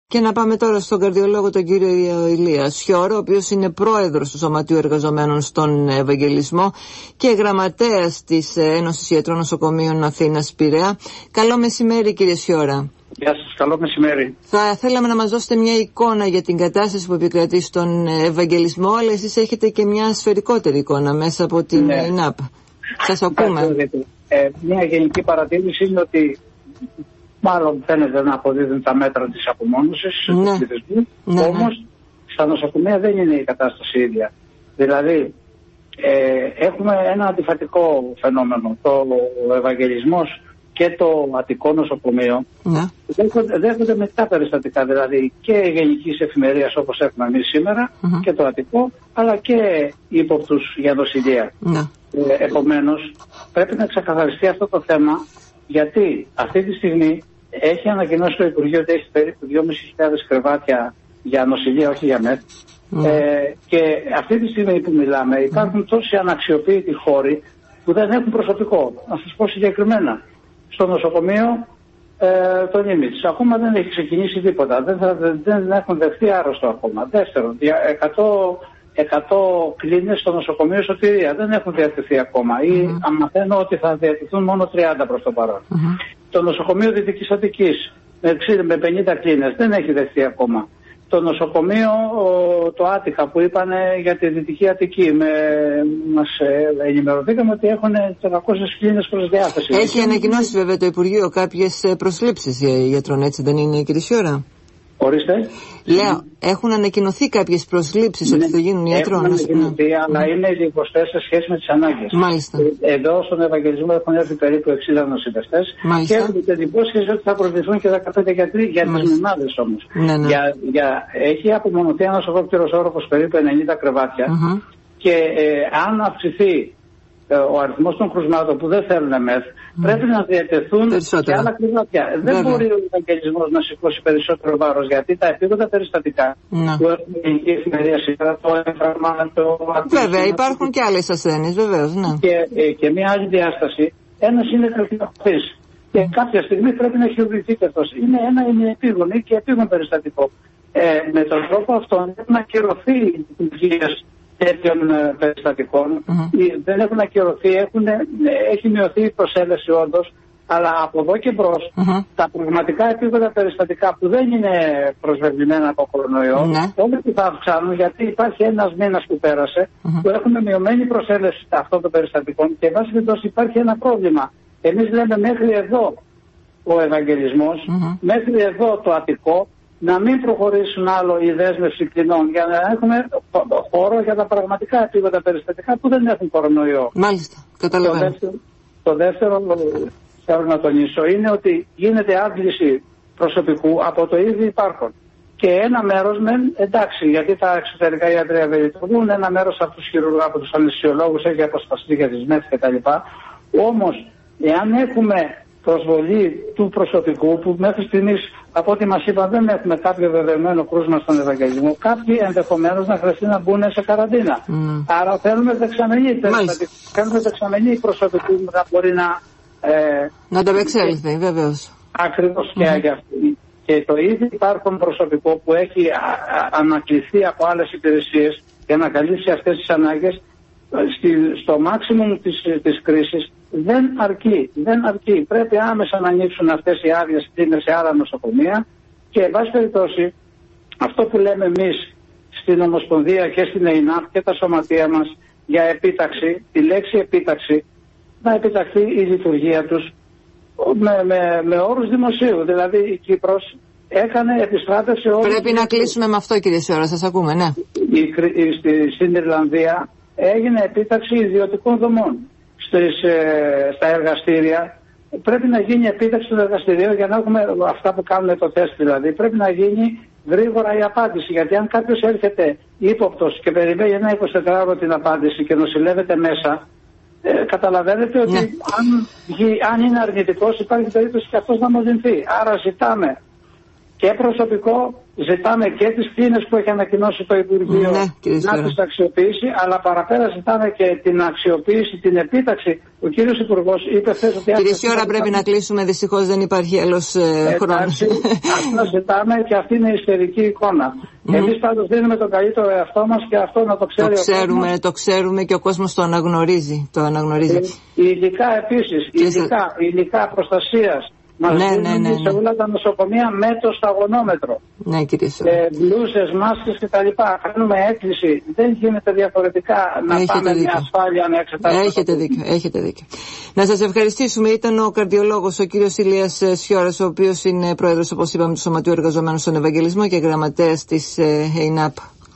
Και να πάμε τώρα στον καρδιολόγο τον κύριο Ηλία Σιώρο, ο οποίος είναι πρόεδρος του Σωματείου Εργαζομένων στον Ευαγγελισμό και γραμματέας της Ένωσης Ιατρών Νοσοκομείων Αθήνας Πειραιά. Καλό μεσημέρι, κύριε Σιώρα. Γεια σας, καλό μεσημέρι. Θα θέλαμε να μας δώσετε μια εικόνα για την κατάσταση που επικρατεί στον Ευαγγελισμό, αλλά εσείς έχετε και μια σφαιρικότερη εικόνα μέσα από την ΕΝΑΠ. Σας ακούμε. Μια γενική παρατήρηση είναι ότι μάλλον φαίνεται να αποδίδουν τα μέτρα της απομόνωσης του πληθυσμού, όμως στα νοσοκομεία δεν είναι η κατάσταση ίδια. Δηλαδή έχουμε ένα αντιφατικό φαινόμενο. Ο Ευαγγελισμός και το Αττικό νοσοκομείο δέχονται μετά περιστατικά, δηλαδή και γενικής εφημερίας όπως έχουμε εμείς σήμερα και το Αττικό, αλλά και ύποπτους για νοσηλεία. Επομένως πρέπει να ξεκαθαριστεί αυτό το θέμα, γιατί αυτή τη στιγμή έχει ανακοινώσει το Υπουργείο ότι έχει περίπου 2.500 κρεβάτια για νοσηλεία, όχι για ΜΕΘ. Και αυτή τη στιγμή που μιλάμε υπάρχουν τόσοι αναξιοποιητοί χώροι που δεν έχουν προσωπικό. Να σας πω συγκεκριμένα, στο νοσοκομείο τον Ήμιτς ακόμα δεν έχει ξεκινήσει τίποτα. Δεν έχουν δεχτεί άρρωστο ακόμα. Δεύτερον, 100 κλίνες στο νοσοκομείο Σωτηρία δεν έχουν διατεθεί ακόμα ή μαθαίνω ότι θα διατεθούν μόνο 30 προς το παρόν. Το νοσοκομείο Δυτικής Αττικής με 50 κλίνες δεν έχει δεχτεί ακόμα. Το νοσοκομείο το Άττικα που είπανε για τη Δυτική Αττική μας ενημερωθήκαμε ότι έχουν 400 κλίνες προς διάθεση. Έχει ανακοινώσει βέβαια το Υπουργείο κάποιες προσλήψεις γιατρών, έτσι δεν είναι, κύριε Σιώρα? Ορίστε. Λέω, έχουν ανακοινωθεί κάποιες προσλήψεις ότι θα γίνουν ιατρών. Έχουν ανακοινωθεί, αλλά είναι λιγοστές σε σχέση με τις ανάγκες. Μάλιστα. Εδώ στον Ευαγγελισμό έχουν έρθει περίπου 60 νοσηλευτές και έχουν την υπόσχεση ότι θα προσληφθούν και 15 γιατροί για τις μονάδες όμως. Έχει απομονωθεί ένας ολόκληρος όροφος περίπου 90 κρεβάτια και αν αυξηθεί ο αριθμός των κρουσμάτων που δεν θέλουν ΜΕΘ, πρέπει να διατεθούν και άλλα κρεβάτια. Δεν μπορεί ο Ευαγγελισμός να σηκώσει περισσότερο βάρος, γιατί τα επίγοντα περιστατικά που έχουν γενική εφημερία σήμερα, το έμφραγμα, βέβαια, υπάρχουν και άλλες ασθένειες, βεβαίως. Και μια άλλη διάσταση, ένας είναι καρδιοπαθής. Και κάποια στιγμή πρέπει να χειρουργηθεί και αυτός. Είναι επίγονη και επίγον περιστατικό. Με τον τρόπο αυτό πρέπει να ακυρωθεί η λειτουργία τέτοιων περιστατικών. Δεν έχουν ακυρωθεί, έχει μειωθεί η προσέλευση όντως, αλλά από εδώ και μπρος τα πραγματικά επίπεδα περιστατικά που δεν είναι προσβεβλημένα από κορονοϊό, όλοι που θα αυξάνουν, γιατί υπάρχει ένας μήνας που πέρασε που έχουμε μειωμένη προσέλευση αυτών των περιστατικών και βάσει περιπτώσει υπάρχει ένα πρόβλημα. Εμείς λέμε μέχρι εδώ ο Ευαγγελισμός, μέχρι εδώ το Αττικό, να μην προχωρήσουν άλλο η δέσμευση κλινών για να έχουμε χώρο για τα πραγματικά επίγοντα περιστατικά που δεν έχουν κορονοϊό. Μάλιστα, καταλαβαίνω. Το δεύτερο θέλω να τονίσω είναι ότι γίνεται άντληση προσωπικού από το ήδη υπάρχον. Και ένα μέρος εντάξει, γιατί τα εξωτερικά ιατρεία δεν λειτουργούν, ένα μέρος από τους χειρουργούς, από τους αναισθησιολόγους έχει αποσπαστεί για τις ΜΕΘ κτλ. Όμως, εάν έχουμε προσβολή του προσωπικού που μέχρι στιγμής από ό,τι μας είπαν δεν έχουμε κάποιο βεβαιωμένο κρούσμα στον Ευαγγελισμό, κάποιοι ενδεχομένως να χρειαστεί να μπουν σε καραντίνα. Άρα θέλουμε δεξαμενή. Θέλουμε δεξαμενή προσωπικού που θα μπορεί να το εξέλθει, βεβαίως. Ακριβώς. Και το ήδη υπάρχον προσωπικό που έχει ανακληθεί από άλλες υπηρεσίες για να καλύψει αυτές τις ανάγκες στο maximum της κρίσης δεν αρκεί. Πρέπει άμεσα να ανοίξουν αυτές οι άδειες σε άλλα νοσοκομεία και εν πάση περιπτώσει αυτό που λέμε εμείς στην Ομοσπονδία και στην ΕΙΝΑΠ και τα σωματεία μας για επίταξη, τη λέξη επίταξη, να επιταχθεί η λειτουργία τους με όρους δημοσίου. Δηλαδή η Κύπρος επιστράτευσε όλους. Πρέπει να κλείσουμε με αυτό, κύριε Σιώρα, σας ακούμε, ναι. Στην Ιρλανδία έγινε επίταξη ιδιωτικών δομών. Στα εργαστήρια πρέπει να γίνει επίταξη των εργαστηρίων για να έχουμε αυτά που κάνουν το τεστ, δηλαδή πρέπει να γίνει γρήγορα η απάντηση, γιατί αν κάποιος έρχεται ύποπτος και περιμένει ένα 24ωρο την απάντηση και νοσηλεύεται μέσα, καταλαβαίνετε ότι αν είναι αρνητικός υπάρχει περίπτωση και αυτός να μολυνθεί. Άρα ζητάμε και προσωπικό. Ζητάμε και τις πίνες που έχει ανακοινώσει το Υπουργείο να τις αξιοποιήσει, αλλά παραπέρα ζητάμε και την αξιοποίηση, την επίταξη. Ο κύριος Υπουργός είπε χθες ότι... Κύριε Σιώρα, πρέπει να κλείσουμε, δυστυχώς δεν υπάρχει άλλος χρόνος. Αυτό ζητάμε και αυτή είναι η σφαιρική εικόνα. Εμείς πάντως δίνουμε τον καλύτερο εαυτό μας και αυτό να το ξέρει το ξέρουμε και ο κόσμος το αναγνωρίζει. Η υλικά επίσης, υλικά προστασίας. Μας δίνουν σε όλα τα νοσοκομεία με το σταγονόμετρο. Ναι, κύριε Σιώρα. Μπλούζες, μάσκες κτλ. Κάνουμε έκκληση. Δεν γίνεται διαφορετικά να πάμε με ασφάλεια να εξετάσουμε. Έχετε δίκιο. Να σας ευχαριστήσουμε. Ήταν ο καρδιολόγος ο κύριος Ηλίας Σιώρας, ο οποίος είναι πρόεδρος, όπως είπαμε, του Σωματείου Εργαζομένων στον Ευαγγελισμό και γραμματέας της ΕΙΝΑΠ.